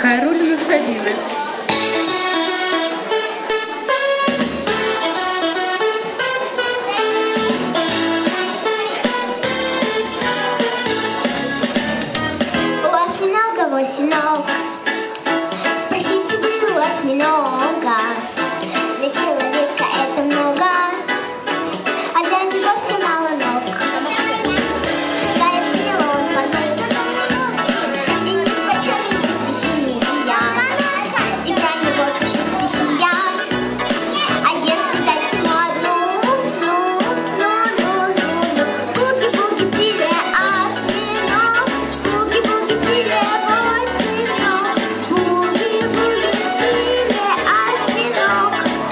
Хайруллина Сабина. У осьминога 8 ног. Спросите вы у осьминога. Для человека это много, а для него все мало ног. Шагает смело он по ногам, ленив по черной стихии. И про него пишет стихия. А если дать ему одну, буги-буги в стиле осьминог, буги-буги в стиле 8 ног, буги-буги в стиле осьминог,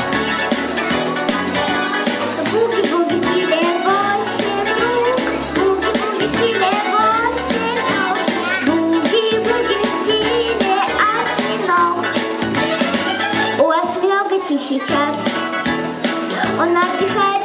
буги-буги в стиле 8 рук, буги-буги в стиле 8 ног, буги-буги в стиле осьминог. У осьминога тихий час, он отдыхает